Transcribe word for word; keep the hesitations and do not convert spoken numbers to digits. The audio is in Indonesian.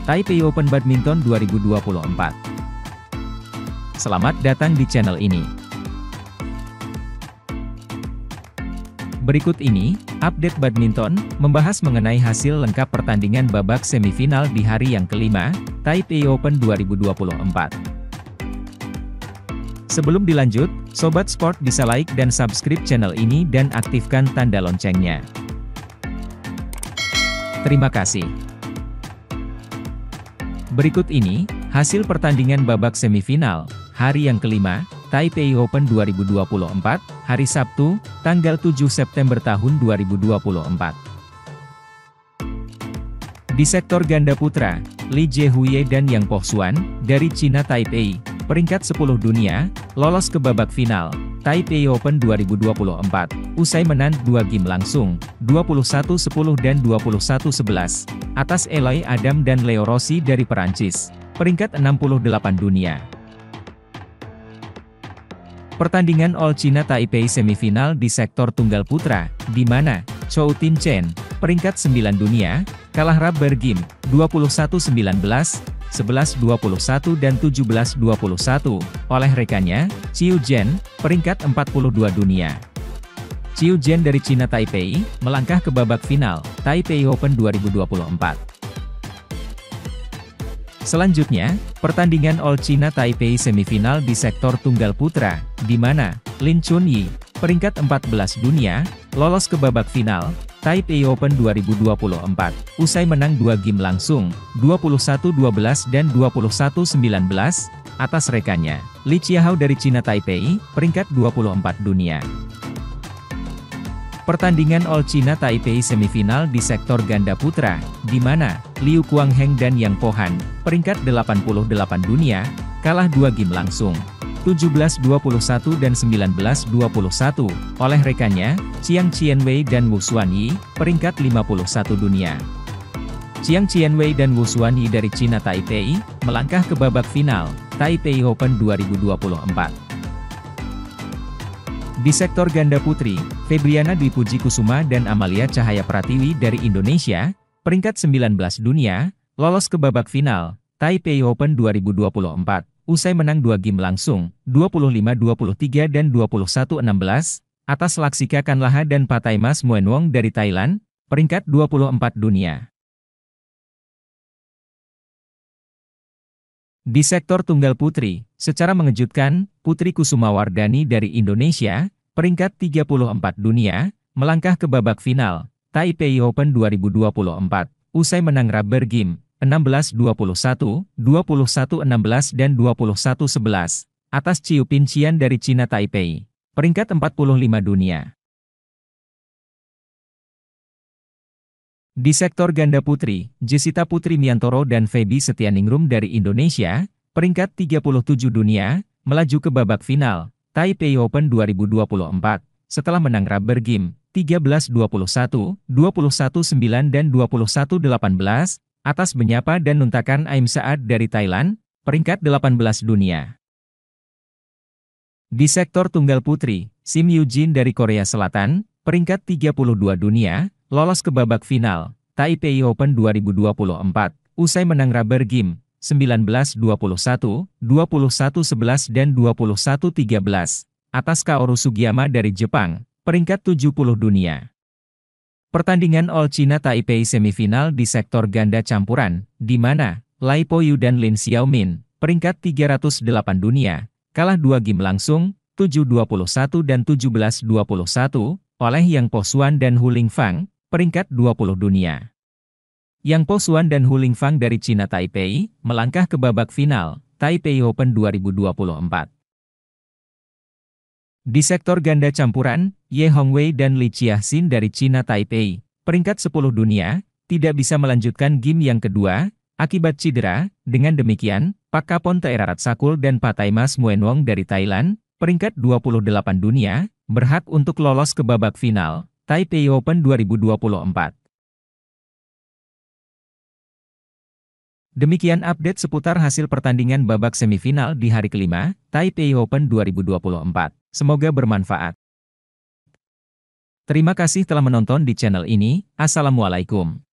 Taipei Open Badminton dua ribu dua puluh empat. Selamat datang di channel ini. Berikut ini, update badminton, membahas mengenai hasil lengkap pertandingan babak semifinal di hari yang kelima, Taipei Open dua ribu dua puluh empat. Sebelum dilanjut, Sobat Sport bisa like dan subscribe channel ini dan aktifkan tanda loncengnya. Terima kasih. Berikut ini, hasil pertandingan babak semifinal, hari yang kelima, Taipei Open dua ribu dua puluh empat, hari Sabtu, tanggal tujuh September tahun dua ribu dua puluh empat. Di sektor ganda putra, Li Jiehui dan Yang Poxuan, dari Cina Taipei, peringkat sepuluh dunia, lolos ke babak final, Taipei Open dua ribu dua puluh empat, usai menang dua game langsung, dua puluh satu sepuluh dan dua puluh satu sebelas, atas Eloy Adam dan Leo Rossi dari Perancis, peringkat enam puluh delapan dunia. Pertandingan All China Taipei semifinal di sektor tunggal putra, di mana Chou Tin Chen, peringkat sembilan dunia, kalah rubber game, dua puluh satu sembilan belas, sebelas dua puluh satu dan tujuh belas dua puluh satu, oleh rekannya, Qiu Zhen, peringkat empat puluh dua dunia. Qiu Zhen dari Cina Taipei, melangkah ke babak final, Taipei Open dua ribu dua puluh empat. Selanjutnya, pertandingan All China Taipei semifinal di sektor tunggal putra, di mana Lin Chunyi, peringkat empat belas dunia, lolos ke babak final, Taipei Open dua ribu dua puluh empat, usai menang dua game langsung, dua puluh satu dua belas dan dua puluh satu sembilan belas, atas rekannya, Li Qiahao dari Cina Taipei, peringkat dua puluh empat dunia. Pertandingan All China Taipei semifinal di sektor ganda putra, di mana Liu Guangheng dan Yang Pohan, peringkat delapan puluh delapan dunia, kalah dua game langsung, tujuh belas dua puluh satu dan sembilan belas dua puluh satu, oleh rekannya, Chiang Qianwei dan Wu Xuanyi, peringkat lima puluh satu dunia. Chiang Qianwei dan Wu Xuanyi dari Cina Taipei, melangkah ke babak final, Taipei Open dua ribu dua puluh empat. Di sektor ganda putri, Febriana Dwi Puji Kusuma dan Amalia Cahaya Pratiwi dari Indonesia, peringkat sembilan belas dunia, lolos ke babak final, Taipei Open dua ribu dua puluh empat, usai menang dua game langsung, dua puluh lima dua puluh tiga dan dua puluh satu enam belas, atas Laksika Kanlaha dan Pataimas Muenwong dari Thailand, peringkat dua puluh empat dunia. Di sektor tunggal putri, secara mengejutkan, Putri Kusumawardhani dari Indonesia, peringkat tiga puluh empat dunia, melangkah ke babak final, Taipei Open dua ribu dua puluh empat, usai menang rubber game, enam belas dua puluh satu, dua puluh satu enam belas dan dua puluh satu sebelas, atas Chiu Pinqian dari Cina Taipei, peringkat empat puluh lima dunia. Di sektor ganda putri, Jessita Putri Miantoro dan Feby Setianingrum dari Indonesia, peringkat tiga puluh tujuh dunia, melaju ke babak final, Taipei Open dua ribu dua puluh empat, setelah menang rubber game, tiga belas dua puluh satu, dua puluh satu sembilan dan dua puluh satu delapan belas, atas Benyapa dan Nuntakan Aim Saad dari Thailand, peringkat delapan belas dunia. Di sektor tunggal putri, Sim Yoo-jin dari Korea Selatan, peringkat tiga puluh dua dunia, lolos ke babak final, Taipei Open dua ribu dua puluh empat, usai menang rubber game, sembilan belas dua puluh satu, dua puluh satu sebelas dan dua puluh satu tiga belas, atas Kaoru Sugiyama dari Jepang, peringkat tujuh puluh dunia. Pertandingan All China Taipei semifinal di sektor ganda campuran, di mana Lai Po Yu dan Lin Xiaomin, peringkat tiga ratus delapan dunia, kalah dua game langsung, tujuh dua puluh satu dan tujuh belas dua puluh satu, oleh Yang Poxuan dan Hu Lingfang, peringkat dua puluh dunia. Yang Poxuan dan Hu Lingfang dari Cina Taipei, melangkah ke babak final, Taipei Open dua ribu dua puluh empat. Di sektor ganda campuran, Ye Hongwei dan Li Jiaxin dari Cina Taipei, peringkat sepuluh dunia, tidak bisa melanjutkan game yang kedua, akibat cedera. Dengan demikian, Pak Kapon Teirarat-Sakul dan Pataimas Muenwong dari Thailand, peringkat dua puluh delapan dunia, berhak untuk lolos ke babak final, Taipei Open dua ribu dua puluh empat. Demikian update seputar hasil pertandingan babak semifinal di hari kelima, Taipei Open dua ribu dua puluh empat. Semoga bermanfaat. Terima kasih telah menonton di channel ini. Assalamualaikum.